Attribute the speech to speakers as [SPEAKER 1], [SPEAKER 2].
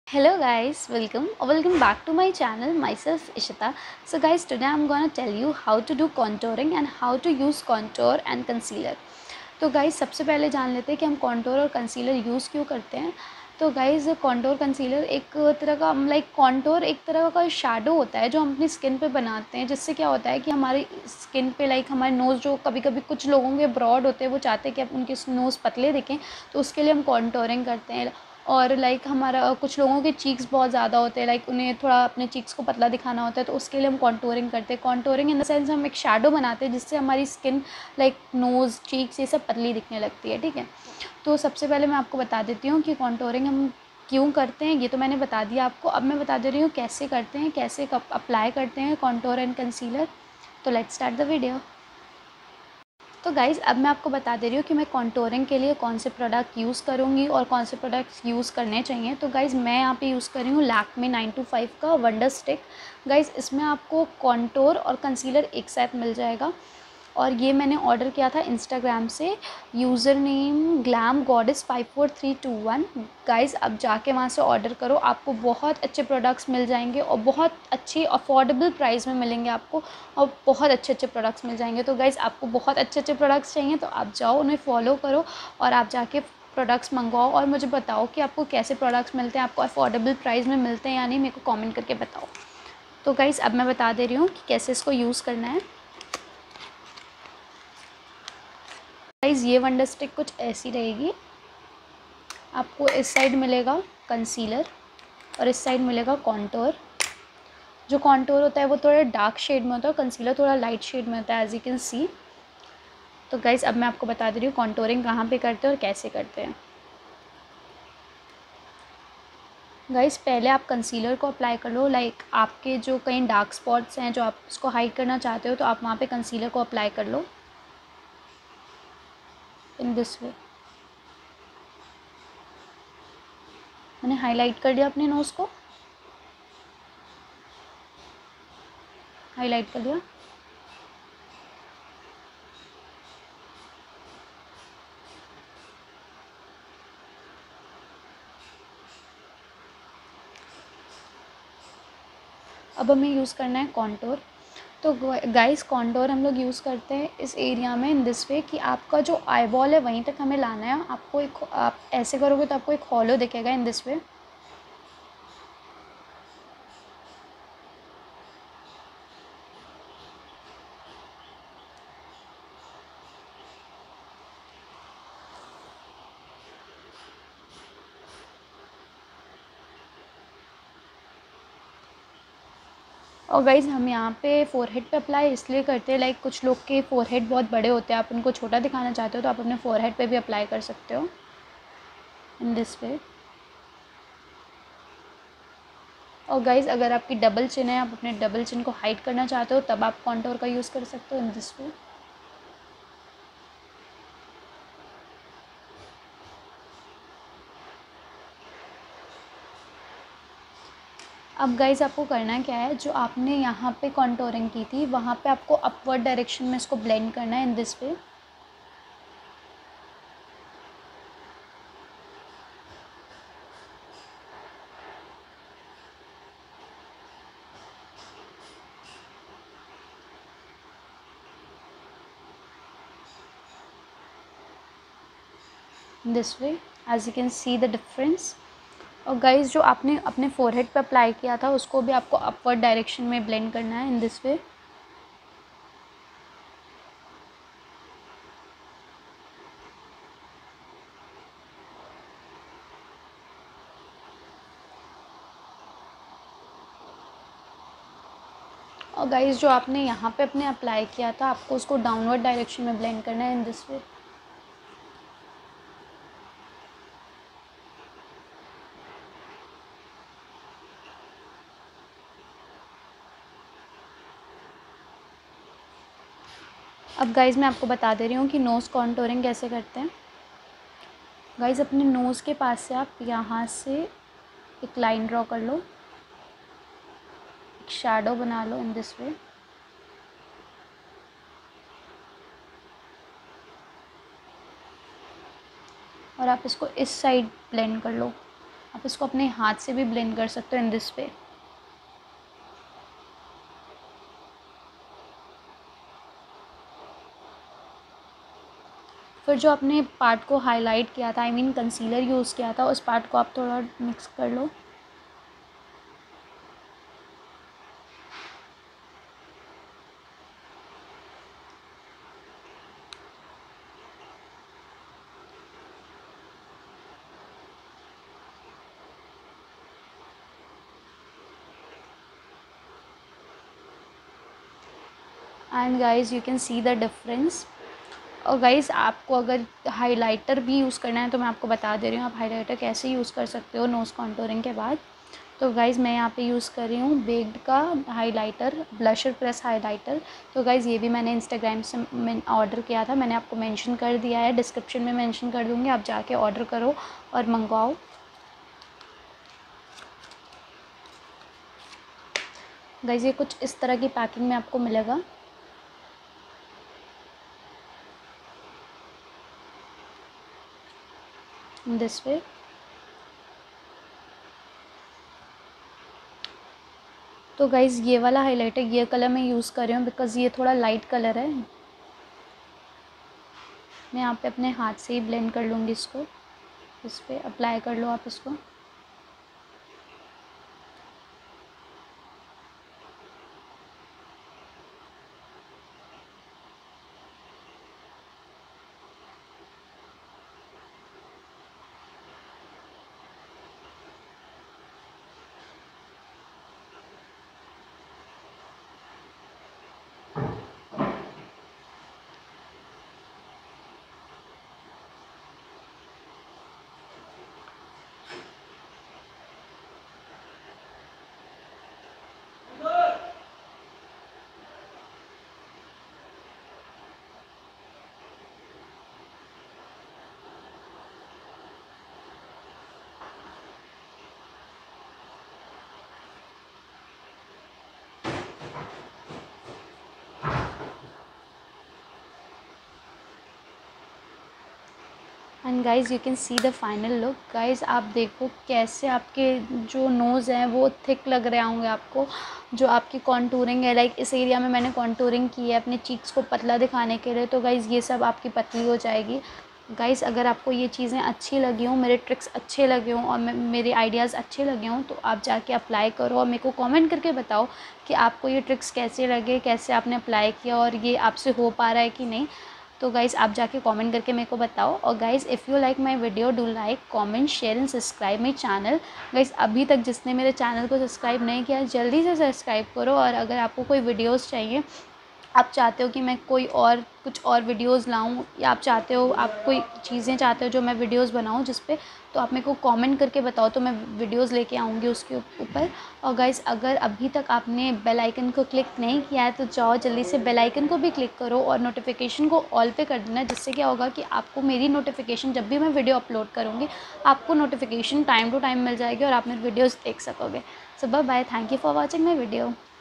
[SPEAKER 1] Hello guys, welcome back to my channel. Myself Ishita. So guys, today I'm gonna tell you how to do contouring and how to use contour and concealer. तो guys सबसे पहले जान लेते हैं कि हम contour और concealer use क्यों करते हैं। तो गाइज कॉन्टोर कंसीलर एक तरह का कॉन्टोर एक तरह का शैडो होता है जो हम अपनी स्किन पे बनाते हैं, जिससे क्या होता है कि हमारी स्किन पे हमारे नोज़ जो कभी कभी कुछ लोगों के ब्रॉड होते हैं, वो चाहते हैं कि उनके नोज़ पतले दिखें, तो उसके लिए हम कॉन्टोरिंग करते हैं। और हमारा कुछ लोगों के चीक्स बहुत ज़्यादा होते हैं, उन्हें थोड़ा अपने चीक्स को पतला दिखाना होता है, तो उसके लिए हम कॉन्टोरिंग करते हैं। कॉन्टोरिंग इन द सेंस हम एक शैडो बनाते हैं जिससे हमारी स्किन नोज़ चीक्स ये सब पतली दिखने लगती है। ठीक है, तो सबसे पहले मैं आपको बता देती हूँ कि कॉन्टोरिंग हम क्यों करते हैं। ये तो मैंने बता दिया आपको, अब मैं बता दे रही हूँ कैसे करते हैं, कैसे अप्लाई करते हैं कॉन्टोर एंड कंसीलर। तो लेट्स स्टार्ट द वीडियो। तो गाइज़ अब मैं आपको बता दे रही हूँ कि मैं कॉन्टोरिंग के लिए कौन से प्रोडक्ट यूज़ करूँगी और कौन से प्रोडक्ट्स यूज़ करने चाहिए। तो गाइज़ मैं यहाँ पे यूज़ कर रही हूँ लैक्मे 925 का वंडर स्टिक। गाइज़ इसमें आपको कॉन्टोर और कंसीलर एक साथ मिल जाएगा, और ये मैंने ऑर्डर किया था इंस्टाग्राम से, user name glam goddess 54321। Guys अब जाके वहाँ से ऑर्डर करो, आपको बहुत अच्छे प्रोडक्ट्स मिल जाएंगे और बहुत अच्छी अफोर्डेबल प्राइस में मिलेंगे आपको, और बहुत अच्छे अच्छे प्रोडक्ट्स मिल जाएंगे। तो गाइज़ आपको बहुत अच्छे अच्छे प्रोडक्ट्स चाहिए तो आप जाओ, उन्हें फॉलो करो और आप जाके प्रोडक्ट्स मंगवाओ और मुझे बताओ कि आपको कैसे प्रोडक्ट्स मिलते हैं, आपको अफोर्डेबल प्राइस में मिलते हैं या नहीं, मेरे को कॉमेंट करके बताओ। तो गाइज़ अब मैं बता दे रही हूँ कि कैसे इसको यूज़ करना है। गाइज़ ये वंडर स्टिक कुछ ऐसी रहेगी, आपको इस साइड मिलेगा कंसीलर और इस साइड मिलेगा कॉन्टोर। जो कॉन्टोर होता है वो थोड़ा डार्क शेड में होता है, कंसीलर थोड़ा लाइट शेड में होता है, एज यू कैन सी। तो गाइज़ अब मैं आपको बता दे रही हूँ कॉन्टोरिंग कहाँ पे करते हैं और कैसे करते हैं। गाइज़ पहले आप कंसीलर को अप्लाई कर लो, आपके जो कहीं डार्क स्पॉट्स हैं जो आप उसको हाइड करना चाहते हो, तो आप वहाँ पे कंसीलर को अप्लाई कर लो इन दिस वे। मैंने हाईलाइट कर दिया अपने नोज़ को, हाईलाइट कर दिया। अब हमें यूज़ करना है कॉन्टोर। तो गाइस कॉन्टोर हम लोग यूज़ करते हैं इस एरिया में इन दिस वे कि आपका जो आई बॉल है वहीं तक हमें लाना है। आपको एक, आप ऐसे करोगे तो आपको एक हॉलो दिखेगा इन दिस वे। और गाइज़ हम यहाँ पे फ़ोरहेड पे अप्लाई इसलिए करते हैं, कुछ लोग के फ़ोरहेड बहुत बड़े होते हैं, आप उनको छोटा दिखाना चाहते हो तो आप अपने फ़ोरहेड पे भी अप्लाई कर सकते हो इन दिस वे। और गाइज़ अगर आपकी डबल चिन है, आप अपने डबल चिन को हाइड करना चाहते हो, तब आप कॉन्टोर का यूज़ कर सकते हो इन दिस वे। अब गाइज़ आपको करना क्या है, जो आपने यहाँ पे कॉन्टोरिंग की थी वहाँ पे आपको अपवर्ड डायरेक्शन में इसको ब्लेंड करना है in this way. This way as you can see the difference. और गाइज़ जो आपने अपने फोरहेड पे अप्लाई किया था उसको भी आपको अपवर्ड डायरेक्शन में ब्लेंड करना है इन दिस वे। और गाइज़ जो आपने यहाँ पे अपने अप्लाई किया था आपको उसको डाउनवर्ड डायरेक्शन में ब्लेंड करना है इन दिस वे। अब गाइज़ मैं आपको बता दे रही हूँ कि नोज़ कॉन्टोरिंग कैसे करते हैं। गाइज़ अपने नोज़ के पास से आप यहाँ से एक लाइन ड्रॉ कर लो, एक शैडो बना लो इन दिस वे। और आप इसको इस साइड ब्लेंड कर लो, आप इसको अपने हाथ से भी ब्लेंड कर सकते हो इन दिस वे। फिर जो आपने पार्ट को हाईलाइट किया था, आई मीन कंसीलर यूज़ किया था, उस पार्ट को आप थोड़ा मिक्स कर लो। And guys you can see the difference. और गाइज़ आपको अगर हाइलाइटर भी यूज़ करना है तो मैं आपको बता दे रही हूँ आप हाइलाइटर कैसे यूज़ कर सकते हो नोज़ कॉन्टोरिंग के बाद। तो गाइज़ मैं यहाँ पे यूज़ कर रही हूँ बेक्ड का हाइलाइटर, ब्लशर प्रेस हाइलाइटर। तो गाइज़ ये भी मैंने इंस्टाग्राम से ऑर्डर किया था, मैंने आपको मेंशन कर दिया है, डिस्क्रिप्शन में मेंशन कर दूँगी, आप जाके ऑर्डर करो और मंगवाओ। गाइज़ ये कुछ इस तरह की पैकिंग में आपको मिलेगा। This way. तो गाइज़ ये वाला हाइलाइटर ये कलर मैं यूज़ कर रही हूँ बिकॉज़ ये थोड़ा लाइट कलर है। मैं यहाँ पे अपने हाथ से ही ब्लेंड कर लूँगी इसको। इस पे अप्लाई कर लो आप इसको। And guys you can see the final look. Guys आप देखो कैसे आपके जो नोज़ हैं वो थिक लग रहे होंगे आपको। जो आपकी कॉन्टूरिंग है, लाइक इस एरिया में मैंने कॉन्टूरिंग की है अपने चीक्स को पतला दिखाने के लिए, तो गाइज़ ये सब आपकी पतली हो जाएगी। गाइज़ अगर आपको ये चीज़ें अच्छी लगी हों, मेरे ट्रिक्स अच्छे लगे हों और मेरे आइडियाज़ अच्छे लगे हों, तो आप जाके अप्लाई करो और मेरे को कमेंट करके बताओ कि आपको ये ट्रिक्स कैसे लगे, कैसे आपने अप्लाई किया और ये आपसे हो पा रहा है कि नहीं। तो गाइज़ आप जाके कमेंट करके मेरे को बताओ। और guys if you like my video do like comment share and subscribe my channel. Guys अभी तक जिसने मेरे चैनल को सब्सक्राइब नहीं किया जल्दी से सब्सक्राइब करो। और अगर आपको कोई वीडियोस चाहिए, आप चाहते हो कि मैं कोई और कुछ और वीडियोस लाऊं, या आप चाहते हो आप कोई चीज़ें चाहते हो जो मैं वीडियोस बनाऊं जिस पे, तो आप मेरे को कमेंट करके बताओ तो मैं वीडियोस लेके आऊँगी उसके ऊपर। और गाइज़ अगर अभी तक आपने बेल आइकन को क्लिक नहीं किया है तो जाओ जल्दी से बेल आइकन को भी क्लिक करो और नोटिफिकेशन को ऑल पे कर देना, जिससे क्या होगा कि आपको मेरी नोटिफिकेशन जब भी मैं वीडियो अपलोड करूँगी आपको नोटिफिकेशन टाइम टू टाइम मिल जाएगी और आप मेरी वीडियोज़ देख सकोगे। So bye bye, thank you for watching my video.